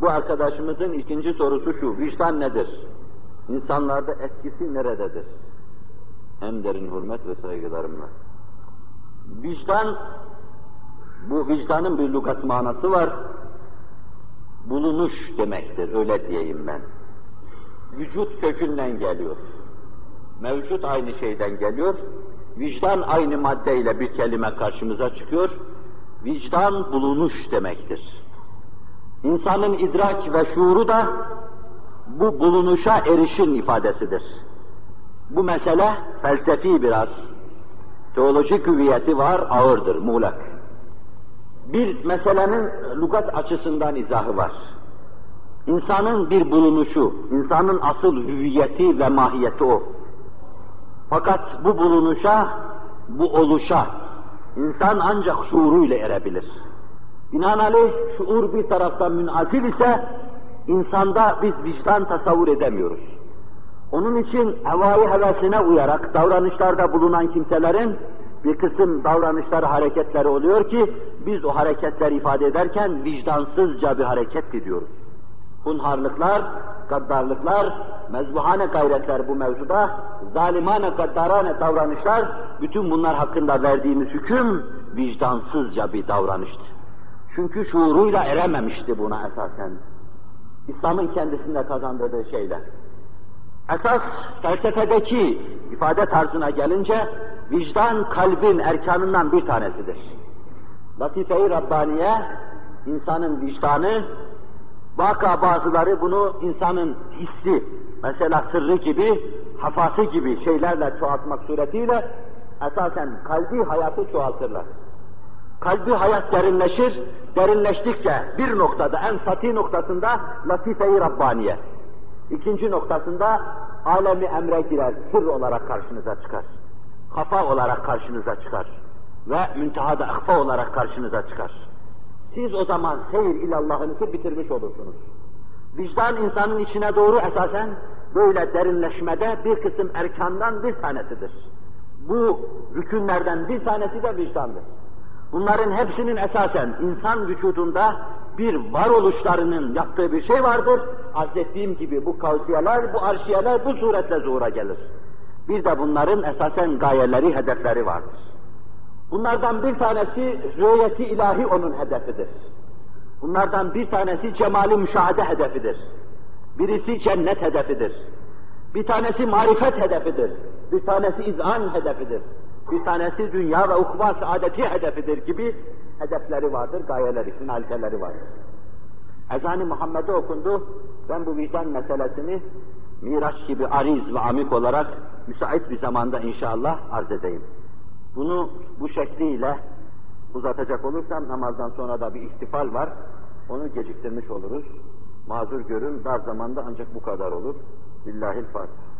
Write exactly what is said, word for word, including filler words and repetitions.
Bu arkadaşımızın ikinci sorusu şu, vicdan nedir? İnsanlarda etkisi nerededir? En derin hürmet ve saygılarımla. Vicdan, bu vicdanın bir lügat manası var. Bulunuş demektir, öyle diyeyim ben. Vücut kökünden geliyor. Mevcut aynı şeyden geliyor. Vicdan aynı maddeyle bir kelime karşımıza çıkıyor. Vicdan bulunuş demektir. İnsanın idrak ve şuuru da bu bulunuşa erişin ifadesidir. Bu mesele felsefi biraz, teolojik hüviyeti var, ağırdır, muğlak. Bir meselenin lügat açısından izahı var. İnsanın bir bulunuşu, insanın asıl hüviyeti ve mahiyeti o. Fakat bu bulunuşa, bu oluşa, insan ancak şuuruyla erebilir. Binaenaleyh şuur bir taraftan münazil ise, insanda biz vicdan tasavvur edemiyoruz. Onun için hevai hevesine uyarak davranışlarda bulunan kimselerin bir kısım davranışları, hareketleri oluyor ki, biz o hareketleri ifade ederken vicdansızca bir hareket ediyoruz. Hunharlıklar, gaddarlıklar, mezbuhane gayretler bu mevzuda, zalimane, gaddarane davranışlar, bütün bunlar hakkında verdiğimiz hüküm vicdansızca bir davranıştı. Çünkü şuuruyla erememişti buna esasen. İslam'ın kendisinde kazandırdığı şeyler. Esas felsefedeki ifade tarzına gelince, vicdan kalbin erkanından bir tanesidir. Latife-i Rabbaniye, insanın vicdanı, vaka bazıları bunu insanın hissi, mesela sırrı gibi, hafası gibi şeylerle çoğaltmak suretiyle, esasen kalbi hayatı çoğaltırlar. Kalbi hayat derinleşir, derinleştikçe bir noktada, en sati noktasında Latife-i Rabbaniye, ikinci noktasında alemi emre girer, sır olarak karşınıza çıkar. Hafa olarak karşınıza çıkar. Ve müntehada ahfa olarak karşınıza çıkar. Siz o zaman seyir ilallahınızı bitirmiş olursunuz. Vicdan insanın içine doğru esasen böyle derinleşmede bir kısım erkandan bir tanesidir. Bu rükünlerden bir tanesi de vicdandır. Bunların hepsinin esasen insan vücudunda bir varoluşlarının yaptığı bir şey vardır. Arz ettiğim gibi bu kavsiyeler, bu arşiyeler bu suretle zuhura gelir. Bir de bunların esasen gayeleri, hedefleri vardır. Bunlardan bir tanesi rüyeti ilahi onun hedefidir. Bunlardan bir tanesi cemali müşahede hedefidir. Birisi cennet hedefidir. Bir tanesi marifet hedefidir. Bir tanesi izan hedefidir. Bir tanesi dünya ve ukba saadeti hedefidir gibi hedefleri vardır, gayeleri, finaliteleri vardır. Ezan-ı Muhammed'e okundu, ben bu vicdan meselesini Miraç gibi ariz ve amik olarak müsait bir zamanda inşallah arz edeyim. Bunu bu şekliyle uzatacak olursam namazdan sonra da bir ihtifal var, onu geciktirmiş oluruz. Mazur görün, dar zamanda ancak bu kadar olur. Billahil Fatiha.